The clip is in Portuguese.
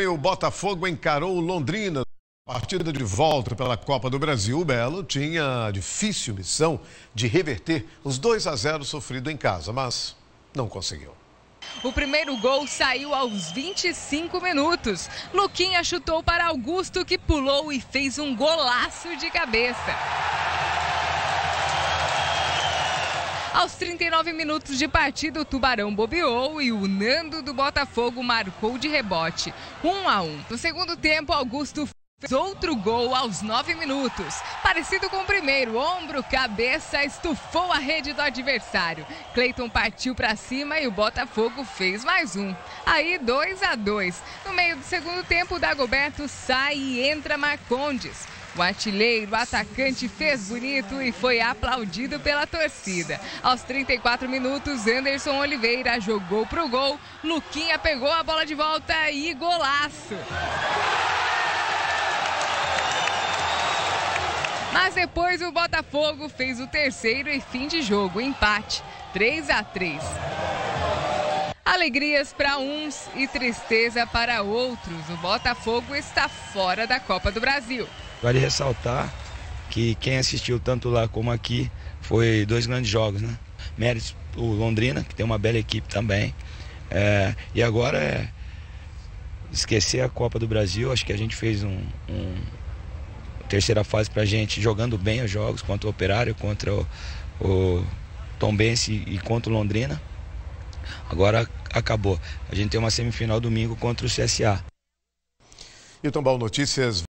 o Botafogo encarou o Londrina. Partida de volta pela Copa do Brasil, o Belo tinha a difícil missão de reverter os 2-0 sofrido em casa, mas não conseguiu. O primeiro gol saiu aos 25 minutos. Luquinha chutou para Augusto, que pulou e fez um golaço de cabeça. Aos 39 minutos de partida, o Tubarão bobeou e o Nando do Botafogo marcou de rebote, 1-1. No segundo tempo, Augusto fez outro gol aos 9 minutos. Parecido com o primeiro, ombro, cabeça, estufou a rede do adversário. Cleiton partiu para cima e o Botafogo fez mais um. Aí 2-2. No meio do segundo tempo, o Dagoberto sai e entra Marcondes. O artilheiro, o atacante, fez bonito e foi aplaudido pela torcida. Aos 34 minutos, Anderson Oliveira jogou pro gol. Luquinha pegou a bola de volta e golaço. Mas depois o Botafogo fez o terceiro e fim de jogo, empate, 3-3. Alegrias para uns e tristeza para outros. O Botafogo está fora da Copa do Brasil. Vale ressaltar que quem assistiu tanto lá como aqui foi dois grandes jogos, né? Méritos o Londrina, que tem uma bela equipe também. E agora é esquecer a Copa do Brasil. Acho que a gente fez uma terceira fase pra gente, jogando bem os jogos contra o Operário, contra o Tombense e contra o Londrina. Agora acabou. A gente tem uma semifinal domingo contra o CSA. E o Tombal Notícias